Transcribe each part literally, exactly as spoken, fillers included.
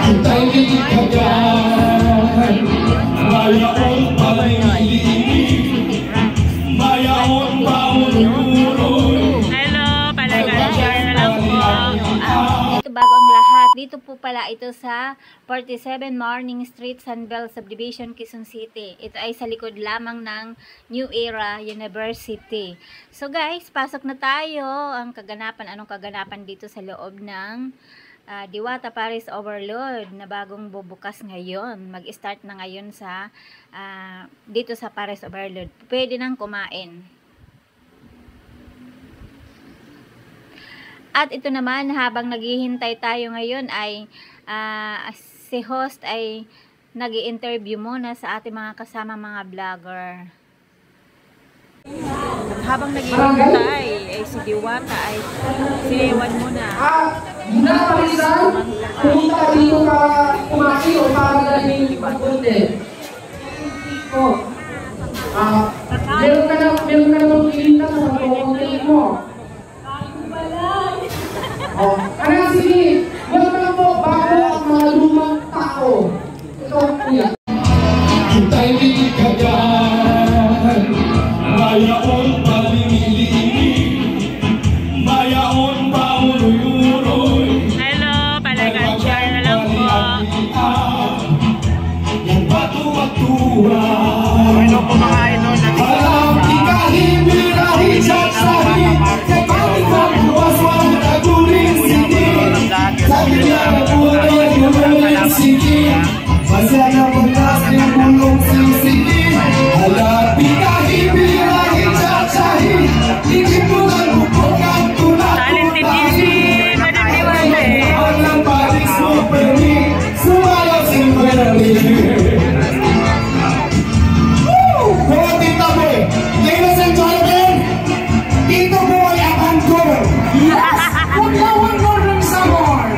Bago ang lahat, dito po pala ito sa forty-seven Morning Street, Sunbelt Subdivision, Quezon City. Ito ay sa likod lamang ng New Era University. So guys, pasok na tayo. Ang kaganapan, anong kaganapan dito sa loob ng uh, Diwata Paris Overload na bagong bubukas ngayon. Mag-start na ngayon sa uh, dito sa Paris Overload. Pwede nang kumain. At ito naman, habang naghihintay tayo ngayon ay uh, si host ay nag-i-interview muna sa ating mga kasama mga vlogger. At habang naghihintay ay si Diwata ay siniwan muna. Ah, muna parisan, pumunta dito para kumaki o para galing pagpuntin. O, ah, meron ka na, meron ka na magkilita sa pagpuntin mo. Oh, ano sige, welcome po bago ang mga lumang tao. Ito kuya. Kita'y ikagahan, mayaon palingilingin, mayaon pa uloy-uloy. Hello, palagan share na lang po. Yung batuwa-tuwa. Hello po mga idol. Alam ikahin, birahin, saksahin, kapag ikaw buwas-wang taguling sige. Sabi niya na puto yung uling sige. Masaya pagkas yung bulong sisigi. Alam ikahin, birahin, saksahin, hindi mo lang bukang tulad. Talented music, Madam Diwata eh. Alam paris mo pwede, sumayaw si pwede. Mga tita mo eh, ladies and gentlemen, dito mo ay ang goal. Yes! Huwag na huwag mo rin sa more!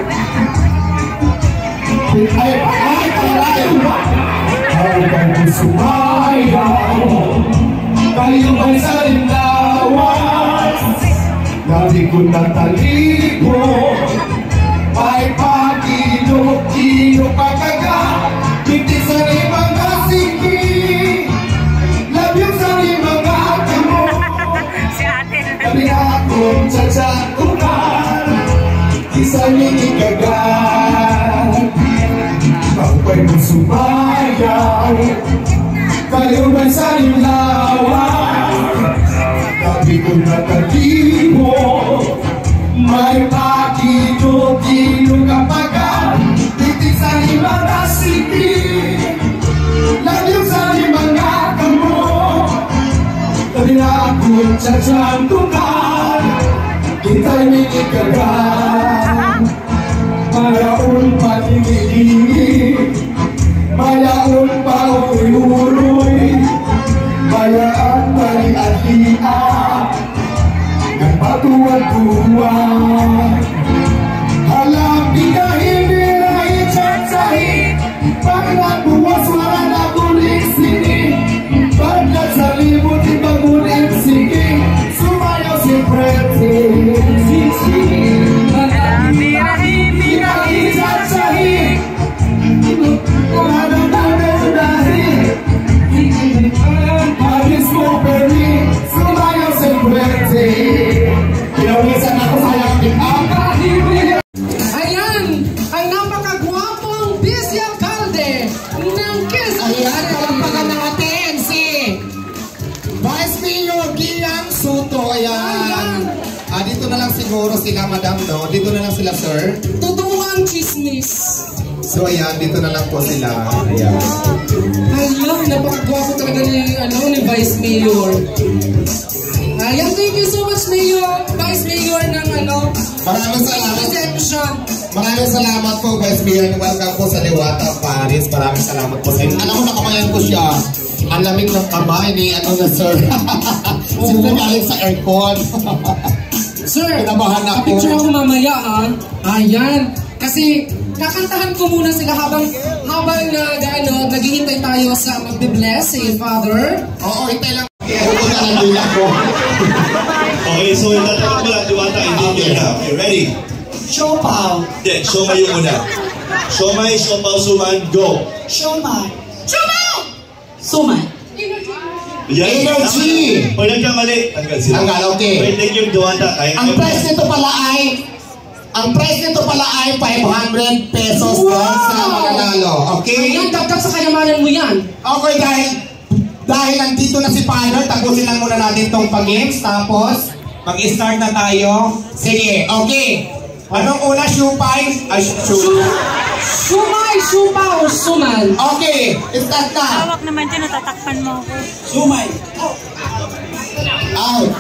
Ay, ay, ay, hanggang sumayaw, kayo ay sa limlawas, nabi ko na talibo, ay pagilok-ilok pagkaga, binti sa limang asigi, labyong sa limang atamo, kami akong tsatsakunan, isang inigagan. Pagpay mo sumayaw, kayo ba'y sa ilawan? Tabi ko na talibo, may pakito-kilo kapagan, titik sa limang asiti, lalim sa limang atamo, tabi na akong tsatsantukan, kita'y minikagan. Mayaon pa tingilingi, mayaon pa uloy-uloy, mayaan pa liat-liat, ng patuwa-tuwa. Alam di ka hindi na itsatsahit, pag nabuwas wala na kulit sini, pag nasalimot ibang ulit sige, sumayaw si Pretty Sisi. Ayan, ang napakagwapong Vice Alcalde ng Quezon. Ayan, palampagan natin si Vice Mayor Gian Soto. Ayan. Ah, dito na lang siguro sila, madam, no? Dito na lang sila, sir. Totoo ang chismis. So, ayan, dito na lang po sila. Ayan. Alam, napakagwapo talaga ni, ano, ni Vice Mayor. Ayan, thank you so much, Mayor. Vice Mayor ng, ano, Maraming salamat. Siya. Maraming salamat po, Vice Mayor. Welcome po sa Diwata Paris. Maraming salamat po sa inyo. Alam mo, nakamayan ko siya. Ang lamig ng kamay ni, ano na, sir. Siyempre galing sa aircon. Sir, Pinabahan ako. picture ako mamaya, ha? Ayan. Kasi, kakantahan ko muna sila habang, habang nag, ano, naghihintay tayo sa magbe-bless, eh, Father. Oo, hintay lang. Kaya ako na lang din ako. Okay, so tatanong ko lang, Diwata, hindi nyo na. Okay, ready? Show pa. Hindi, show kayo muna. Siomay, siopaw, suman, go! Siomay. Siomay! Suman. Yan. Energy! Pag nagkamali, tanggal sila. Tanggal, okay. Wait, thank you, Duwanda. Ang price nito pala ay ang price nito pala ay five hundred pesos wow! Sa mananalo. Okay? Ayan, dagdag sa kayamanan mo yan. Okay, dahil dahil nandito na si Father, tapusin lang muna natin tong pag-games. Tapos, mag-start na tayo. Sige, okay. Anong una? Siupay? Ay, siupay. Sumay, supaw, suman. Okay, start na. Hawak naman dyan, natatakpan mo ako. Sumay. Out.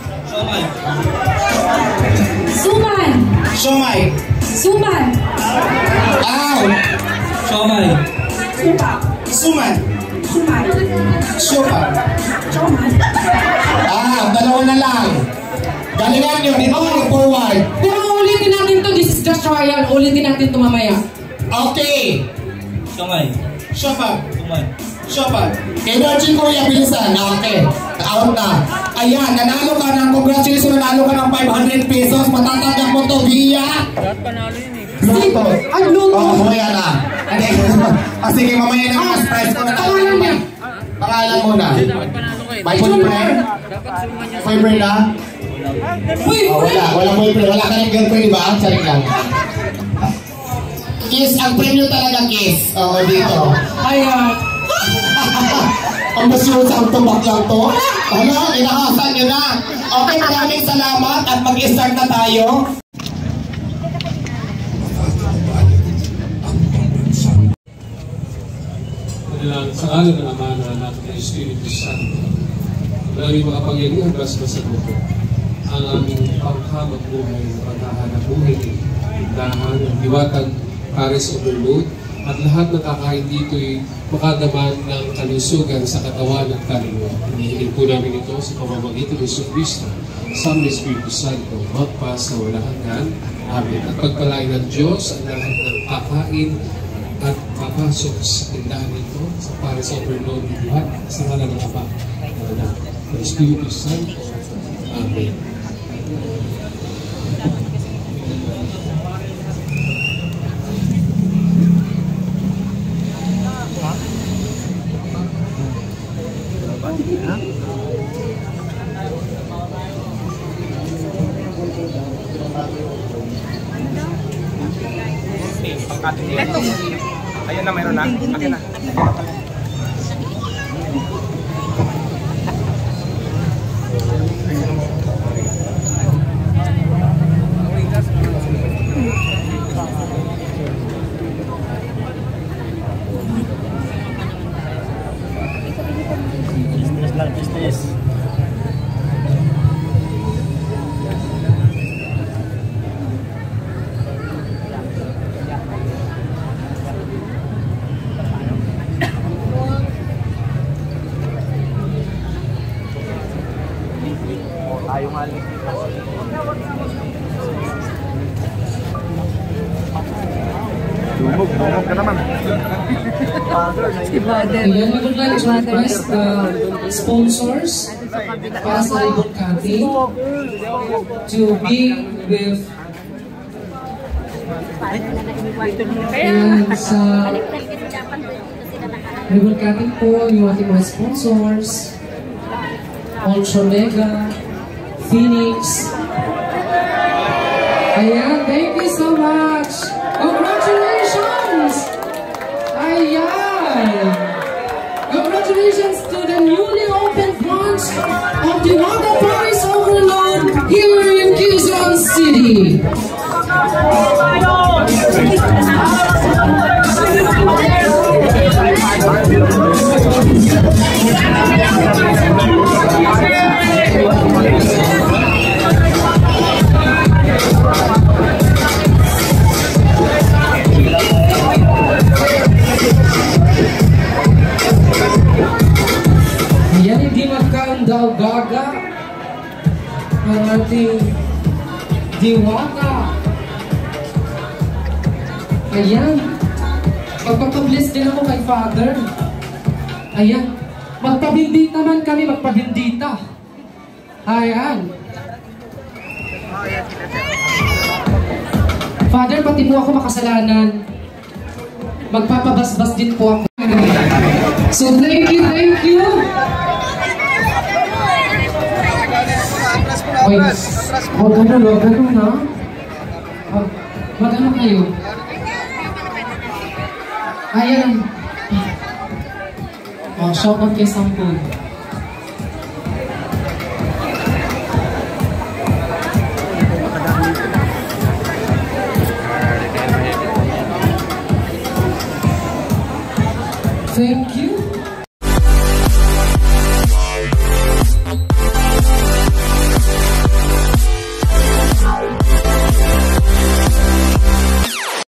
Suman! Siomay. Suman! Out. Siomay. Supaw! Suman. Sumay! Siopaw. Suman! Ah, dalawa na lang. Galingan nyo, dito oh. Forward. Pero ulitin natin to, this is just trial. Ulitin natin to mamaya. Okay. Siomay. Siopaw. Suman. Siopaw. Energy Kuya, bilisan. Okay. Out na. Ayan, nanalo ka ng congratulations, nanalo ka ng five hundred pesos. Matatanggap mo to via Luto. Ay, luto. Oh, mamaya na. Ah, sige, mamaya na mas price ko na. Pangalan niya. Pangalan mo na. May boyfriend? Boyfriend na? Uy, Oh, wala. Wala boyfriend. Wala ka ng girlfriend, di ba? Saring lang. Kiss, ang premium talaga kiss. Oo, dito. Ayan. Ang masyusa ang tumbak lang to. Ano? Inahasan nyo na. Okay, maraming salamat at mag-start na tayo. Kailangan sa alam ng Ama na anak ng Espiritu Santo. Maraming makapangyarihan basta sa buto. Ang aming panghamag buhay, paghahanap buhay ni tindahan, ang diwatang Paris Overload, at lahat ng kakain dito ay makadaman ng kalusugan sa katawan ng kaluluwa. Hinihiling po namin ito sa pamamagitan ng Yesu Cristo, sa aming Espiritu Santo, magpa sa walang hanggan. Amen. At pagpalain ng Diyos ang lahat ng kakain at papasok sa tindahan nito sa Paris Overload ni Diwat sa ngalan ng Ama, ng Anak, ng Espiritu Santo. Amen. Ayan na, mayroon na. Akin na. Business lang, business. Tayo nga lang dito. Dumog, dumog ka naman. Si Father. Ayan, we would like to request the sponsors para sa ribbon cutting to be with ayan, sa ribbon cutting po yung ating mga sponsors, Ultra Mega, Phoenix. Ayan, thank you so much. Congratulations! Ayan! Congratulations to the newly opened branch of the Diwata Paris Overload here in Quezon City. Yan, hindi magkaandaw gaga ang ating diwata. Ayan, magpapabless din ako kay Father. Ayan, magpabindit naman kami, magpabindita. Ayan. Father, pati po ako makasalanan. magpapabasbas din po ako. So thank you, thank you. Oy, huwag ganun, huwag ganun na. Huwag ganun kayo. Ayan. Oh, shout out kay Sampul. Thank you.